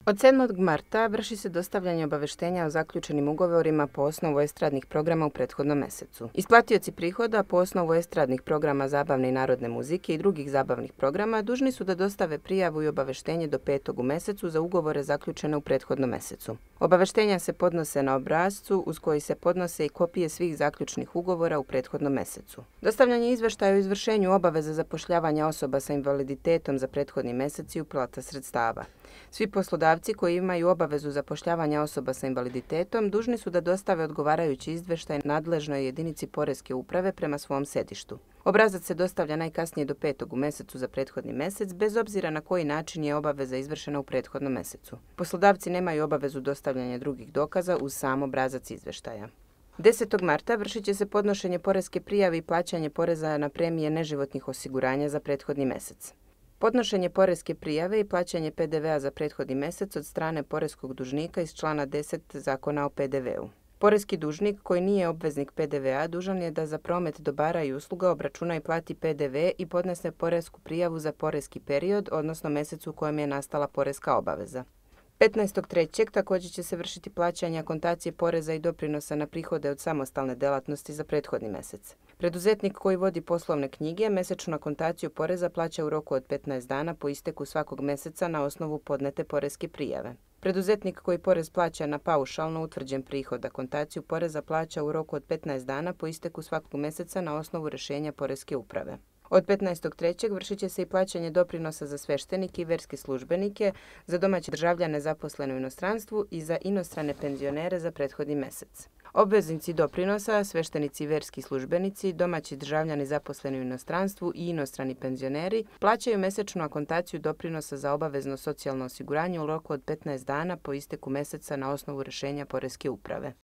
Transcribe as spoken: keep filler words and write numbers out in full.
Od sedmog marta vrši se dostavljanje obaveštenja o zaključenim ugovorima po osnovu estradnih programa u prethodnom mesecu. Isplatioci prihoda po osnovu estradnih programa zabavne i narodne muzike i drugih zabavnih programa dužni su da dostave prijavu i obaveštenje do petog u mesecu za ugovore zaključene u prethodnom mesecu. Obaveštenja se podnose na obrascu uz koji se podnose i kopije svih zaključnih ugovora u prethodnom mesecu. Dostavljanje izveštaja o izvršenju obaveza zapošljavanja osoba sa invaliditetom za prethodni mesec i uplata sredstava. Svi poslodavci koji imaju obavezu zapošljavanja osoba sa invaliditetom dužni su da dostave odgovarajući izveštaj nadležnoj jedinici poreske uprave prema svom sedištu. Obrazac se dostavlja najkasnije do petog u mesecu za prethodni mesec, bez obzira na koji način je obaveza izvršena u prethodnom mesecu. Poslodavci nemaju obavezu dostavljanja drugih dokaza uz sam obrazac izveštaja. desetog marta vršit će se podnošenje poreske prijave i plaćanje poreza na premije neživotnih osiguranja za prethodni mesec. Podnošenje poreske prijave i plaćanje pe de vea za prethodni mesec od strane poreskog dužnika iz člana deset Zakona o pe de veu. Poreski dužnik koji nije obveznik pe de vea dužan je da za promet dobara i usluga obračuna i plati pe de ve i podnese poresku prijavu za poreski period, odnosno mesec u kojem je nastala poreska obaveza. petnaestog trećeg također će se vršiti plaćanje akontacije poreza i doprinosa na prihode od samostalne delatnosti za prethodni mesec. Preduzetnik koji vodi poslovne knjige mesečnu akontaciju poreza plaća u roku od petnaest dana po isteku svakog meseca na osnovu podnete poreske prijave. Preduzetnik koji porez plaća na paušalno utvrđen prihod akontaciju poreza plaća u roku od petnaest dana po isteku svakog meseca na osnovu rješenja poreske uprave. Od petnaestog trećeg vršit će se i plaćanje doprinosa za sveštenike i verske službenike, za domaće državljane zaposlene u inostranstvu i za inostrane penzionere za prethodni mesec. Obveznici doprinosa, sveštenici i verski službenici, domaći državljani zaposleni u inostranstvu i inostrani penzioneri plaćaju mesečnu akontaciju doprinosa za obavezno socijalno osiguranje u roku od petnaest dana po isteku meseca na osnovu rješenja poreske uprave.